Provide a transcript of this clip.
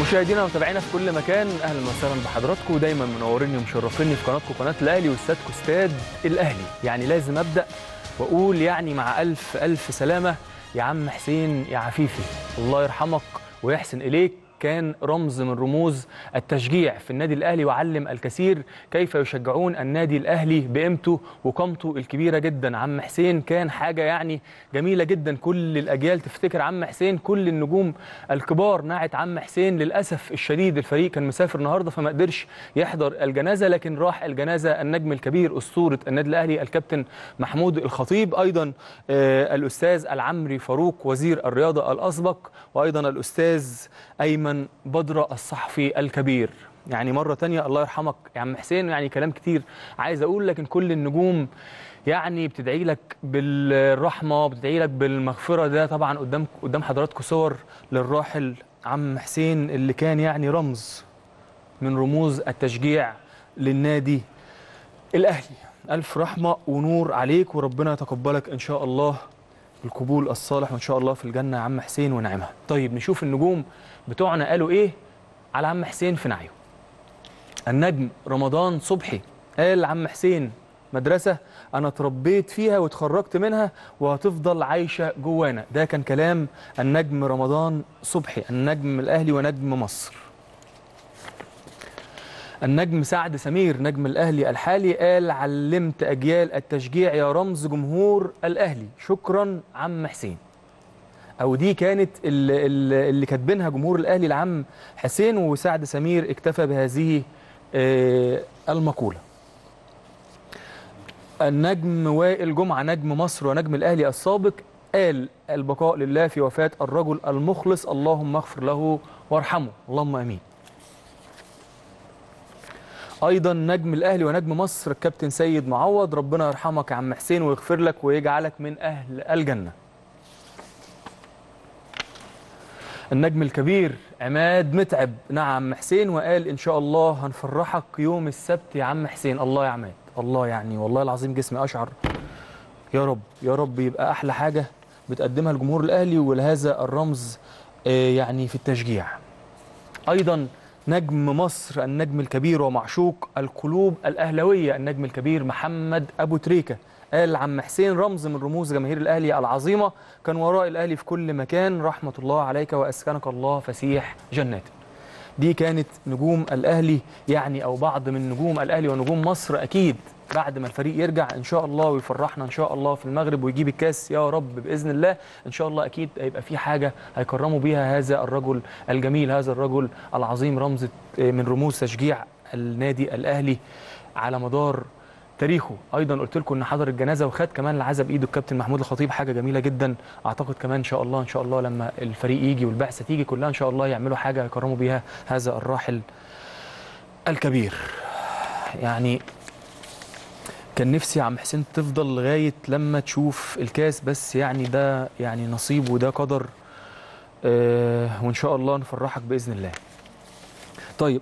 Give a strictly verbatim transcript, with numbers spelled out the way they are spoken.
مشاهدينا ومتابعينا في كل مكان، اهلا وسهلا بحضراتكم. دايما منوريني ومشرفيني في قناتكم قناه الاهلي واستادكم استاد الاهلي. يعني لازم ابدا واقول يعني مع الف الف سلامه يا عم حسين يا عفيفي، الله يرحمك ويحسن اليك. كان رمز من رموز التشجيع في النادي الأهلي، وعلم الكثير كيف يشجعون النادي الأهلي بقيمته وقامته الكبيرة جدا. عم حسين كان حاجة يعني جميلة جدا، كل الأجيال تفتكر عم حسين، كل النجوم الكبار نعت عم حسين. للأسف الشديد الفريق كان مسافر النهاردة فما قدرش يحضر الجنازة، لكن راح الجنازة النجم الكبير أسطورة النادي الأهلي الكابتن محمود الخطيب، أيضا آه الأستاذ العمري فاروق وزير الرياضة الأسبق، وأيضا الأستاذ أيمن بدرة الصحفي الكبير. يعني مرة تانية الله يرحمك يا عم حسين. يعني كلام كتير عايز أقول، لكن كل النجوم يعني بتدعي لك بالرحمة، بتدعي لك بالمغفرة. ده طبعا قدام قدام حضراتكم صور للراحل عم حسين اللي كان يعني رمز من رموز التشجيع للنادي الأهلي. ألف رحمة ونور عليك، وربنا يتقبلك إن شاء الله القبول الصالح، وإن شاء الله في الجنة يا عم حسين ونعمها. طيب نشوف النجوم بتوعنا قالوا إيه على عم حسين في نعيه. النجم رمضان صبحي قال عم حسين مدرسة أنا اتربيت فيها واتخرجت منها وهتفضل عايشة جوانا. ده كان كلام النجم رمضان صبحي، النجم الأهلي ونجم مصر. النجم سعد سمير نجم الأهلي الحالي قال علمت أجيال التشجيع يا رمز جمهور الأهلي، شكرا عم حسين. أو دي كانت اللي, اللي كاتبينها جمهور الأهلي لعم حسين، وسعد سمير اكتفى بهذه المقولة. النجم وائل جمعة نجم مصر ونجم الأهلي السابق قال البقاء لله في وفاة الرجل المخلص، اللهم اغفر له وارحمه، اللهم امين. ايضا نجم الاهلي ونجم مصر الكابتن سيد معوض، ربنا يرحمك يا عم حسين ويغفر لك ويجعلك من اهل الجنه. النجم الكبير عماد متعب نعم عم حسين وقال ان شاء الله هنفرحك يوم السبت يا عم حسين. الله يا عماد، الله يعني والله العظيم جسمي اشعر. يا رب يا رب يبقى احلى حاجه بتقدمها الجمهور الاهلي ولهذا الرمز يعني في التشجيع. ايضا نجم مصر النجم الكبير ومعشوق القلوب الأهلوية النجم الكبير محمد أبو تريكة قال عم حسين رمز من رموز جماهير الأهلي العظيمة، كان وراء الأهلي في كل مكان، رحمة الله عليك وأسكنك الله فسيح جناته. دي كانت نجوم الأهلي يعني، أو بعض من نجوم الأهلي ونجوم مصر. أكيد بعد ما الفريق يرجع إن شاء الله ويفرحنا إن شاء الله في المغرب ويجيب الكاس يا رب بإذن الله، إن شاء الله أكيد هيبقى في حاجة هيكرموا بيها هذا الرجل الجميل، هذا الرجل العظيم، رمز من رموز تشجيع النادي الأهلي على مدار تاريخه. ايضا قلت لكم ان حضر الجنازه وخد كمان العزاء بايده الكابتن محمود الخطيب، حاجه جميله جدا. اعتقد كمان ان شاء الله ان شاء الله لما الفريق يجي والبعثه تيجي كلها ان شاء الله يعملوا حاجه يكرموا بيها هذا الراحل الكبير. يعني كان نفسي عم حسين تفضل لغايه لما تشوف الكاس، بس يعني ده يعني نصيب وده قدر، آه وان شاء الله نفرحك باذن الله.